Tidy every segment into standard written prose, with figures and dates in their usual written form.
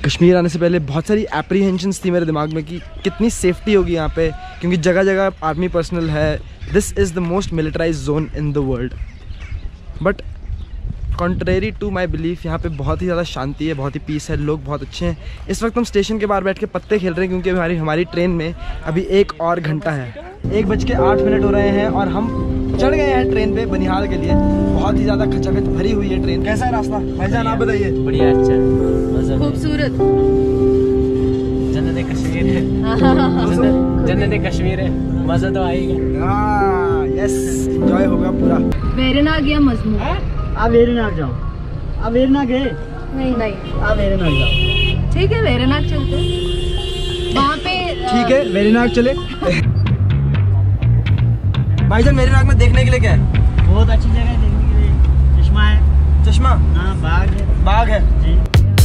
कश्मीर आने से पहले बहुत सारी एप्रीहेंशंस थी मेरे दिमाग में कि कितनी सेफ्टी होगी यहाँ पे, क्योंकि जगह जगह आर्मी पर्सनल है। This is the most militarised zone in the world. But contrary to my belief यहाँ पे बहुत ही ज़्यादा शांति है, बहुत ही पीस है, लोग बहुत अच्छे हैं। इस वक्त हम स्टेशन के बाहर बैठ के पत्ते खेल रहे हैं क्योंकि हमारी ट्रेन में अभी 1 और घंटा है। 1:08 हो रहे हैं और हम चढ़ गए हैं ट्रेन पे बनिहाल के लिए। बहुत ही ज़्यादा खचाखच भरी हुई है ट्रेन। कैसा है रास्ता भाईजान, आप बताइए। बढ़िया, अच्छा, खूबसूरत, जन्नत कश्मीर है। जन्नत कश्मीर है, मज़ा तो आएगा। हाँ यस, एंजॉय होगा पूरा। वेरनाग या मजमू? आप वेरनाग जाओ। आप वेरनाग गए? नहीं। आप वेरनाग जाओ। ठीक है, वेरनाग चलते वहाँ पे। ठीक है, वेरनाग चले। भाईजान वेरनाग में देखने के लिए क्या है? बहुत अच्छी जगह है देखने के लिए। चश्मा है। चश्मा? हाँ, बाग है। बाग है जी।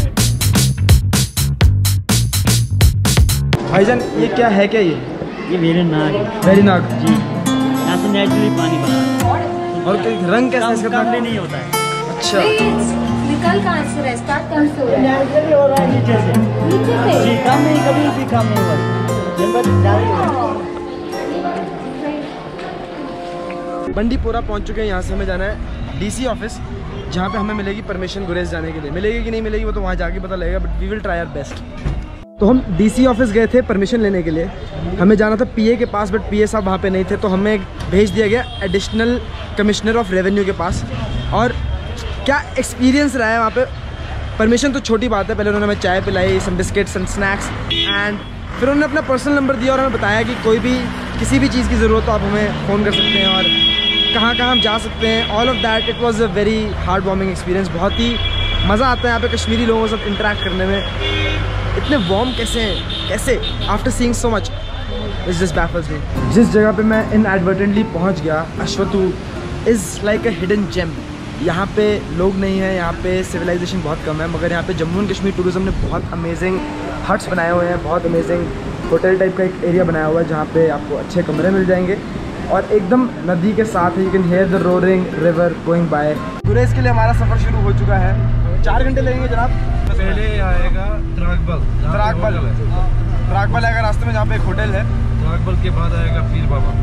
भाईजान ये क्या है, क्या ये वेरनाग है। वेरनाग जी, यहाँ से नेचुरली पानी बहा है। और रंग कैसा है इसका? कम भी नहीं होता है। अच्छा, निकल कहाँ से रहा है? स्टार्ट कहाँ से हो रहा है? नेचुरली हो रहा है नीचे से। नीचे से? जी, कम नहीं, कभी भी कम नहीं हुआ। जंगल जारी है। बंडीपोरा पहुंच चुके हैं। यहाँ से हमें जाना है डीसी ऑफिस, जहाँ पे हमें मिलेगी परमिशन गुरेज जाने के लिए। मिलेगी कि नहीं मिलेगी वो तो वहाँ जाके पता लगेगा, but we will try our best. तो हम डीसी ऑफिस गए थे परमिशन लेने के लिए। हमें जाना था पीए के पास, बट पीए साहब वहाँ पे नहीं थे, तो हमें भेज दिया गया एडिशनल कमिश्नर ऑफ रेवेन्यू के पास। और क्या एक्सपीरियंस रहा है वहाँ पे। परमिशन तो छोटी बात है, पहले उन्होंने हमें चाय पिलाई, some biscuits and snacks, and फिर उन्होंने अपना पर्सनल नंबर दिया और हमें बताया कि कोई भी किसी भी चीज़ की ज़रूरत हो आप हमें फ़ोन कर सकते हैं और कहाँ कहाँ हम जा सकते हैं। All of that, it was a very heart warming experience. बहुत ही मज़ा आता है यहाँ पे कश्मीरी लोगों के साथ इंटरेक्ट करने में। इतने वार्म कैसे हैं, कैसे? After seeing so much it's just baffles me. जिस जगह पे मैं इनएडवर्टेंटली पहुँच गया, अश्वतू is like a hidden gem. यहाँ पे लोग नहीं हैं, यहाँ पे सिविलाइजेशन बहुत कम है, मगर यहाँ पे जम्मू एंड कश्मीर टूरिज़्म ने बहुत अमेजिंग हट्स बनाए हुए हैं, बहुत अमेजिंग होटल टाइप का एक एरिया बनाया हुआ है जहाँ पे आपको अच्छे कमरे मिल जाएंगे और एकदम नदी के साथ है। You can hear the roaring river going by. Gurez के लिए हमारा सफ़र शुरू हो चुका है। 4 घंटे लगेंगे जनाब। पहले आएगा त्राकबल। त्राकबल आएगा रास्ते में, जहाँ पे एक होटल है। त्राकबल के बाद आएगा पीर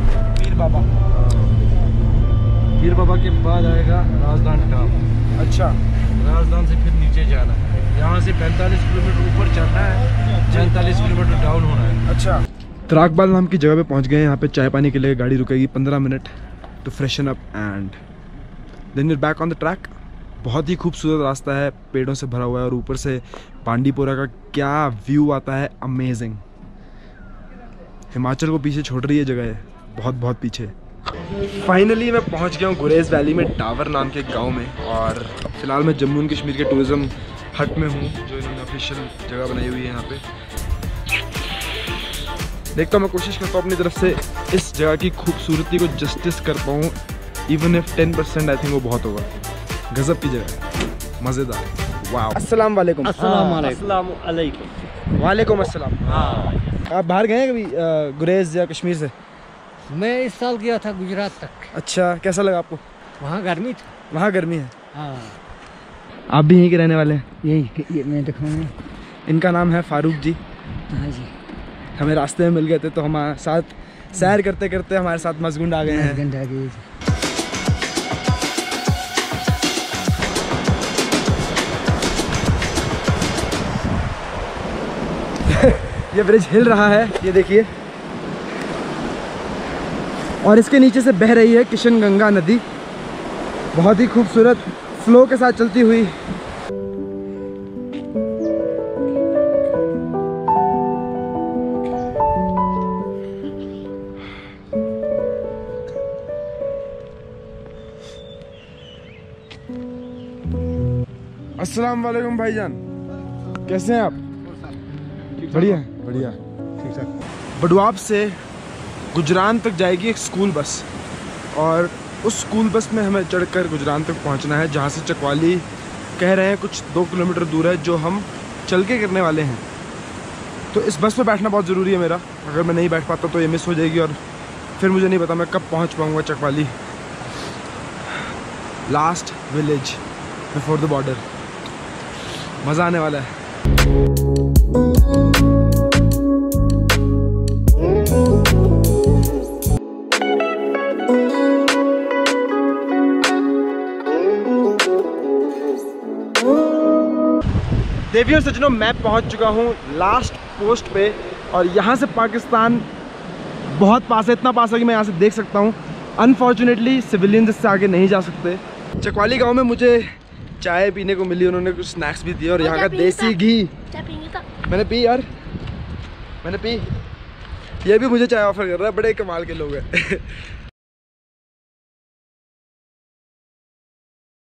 बाबा के बाद आएगा राजदान टाप। अच्छा, राजदान से फिर नीचे जाना है। यहाँ से 45 किलोमीटर ऊपर चढ़ना है, 45 किलोमीटर डाउन होना है। अच्छा, त्राकबल नाम की जगह पे पहुँच गए। यहाँ पे चाय पानी के लिए गाड़ी रुकेगी 15 minute to freshen up and then you're back on the track. बहुत ही खूबसूरत रास्ता है, पेड़ों से भरा हुआ है और ऊपर से बांडीपोरा का क्या व्यू आता है, अमेजिंग। हिमाचल को पीछे छोड़ रही है जगह है, बहुत बहुत पीछे। फाइनली मैं पहुंच गया हूँ गुरेज वैली में, टावर नाम के गांव में। और फिलहाल मैं जम्मू एंड कश्मीर के टूरिज़्म हट में हूँ, जो इन्होंने ऑफिशियल जगह बनाई हुई है यहाँ पे। देखता हूँ, मैं कोशिश करता हूँ अपनी तरफ से इस जगह की खूबसूरती को जस्टिस कर पाऊँ। इवन इफ 10% आई थिंक वो बहुत होगा। गजब की जगह है, मज़ेदार। वाह, अस्सलाम वालेकुम। वालेकुम अस्सलाम। हाँ, आप बाहर गए हैं कभी गुरेज या कश्मीर से? मैं इस साल गया था गुजरात तक। अच्छा, कैसा लगा आपको? वहाँ गर्मी थी। वहाँ गर्मी है। हाँ, आप भी यहीं के रहने वाले हैं? यही मैं दिखाऊंगा। इनका नाम है फारूक जी। हाँ जी, हमें रास्ते में मिल गए थे, तो हमारे साथ सैर करते करते हमारे साथ मजगुंड आ गए हैं। ये ब्रिज हिल रहा है, ये देखिए, और इसके नीचे से बह रही है किशन गंगा नदी, बहुत ही खूबसूरत फ्लो के साथ चलती हुई। अस्सलाम वालेकुम भाईजान, कैसे हैं आप? बढ़िया बढ़िया, ठीक ठाक। बडवाब से गुजरान तक जाएगी एक स्कूल बस, और उस स्कूल बस में हमें चढ़कर गुजरान तक पहुंचना है, जहां से चकवाली कह रहे हैं कुछ 2 किलोमीटर दूर है, जो हम चल के करने वाले हैं। तो इस बस में बैठना बहुत ज़रूरी है मेरा। अगर मैं नहीं बैठ पाता तो ये मिस हो जाएगी, और फिर मुझे नहीं पता मैं कब पहुंच पाऊंगा Chakwali, last village before the border. मज़ा आने वाला है। देवियों सज्जनों, मैं पहुंच चुका हूं लास्ट पोस्ट पे और यहां से पाकिस्तान बहुत पास है, इतना पास है कि मैं यहां से देख सकता हूं। अनफॉर्चुनेटली सिविलियन इससे आगे नहीं जा सकते। चकवाली गांव में मुझे चाय पीने को मिली, उन्होंने कुछ स्नैक्स भी दिए और यहाँ का देसी घी मैंने पी यार, मैंने पी। ये भी मुझे चाय ऑफर कर रहा है, बड़े कमाल के लोग हैं।